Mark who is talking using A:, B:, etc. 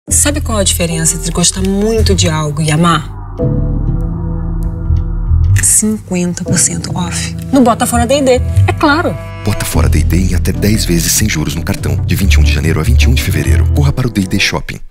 A: Sabe qual a diferença entre gostar muito de algo e amar? 50% off. No Bota Fora D&D, é claro.
B: Bota Fora D&D em até 10 vezes sem juros no cartão, de 21 de janeiro a 21 de fevereiro. Corra para o D&D Shopping.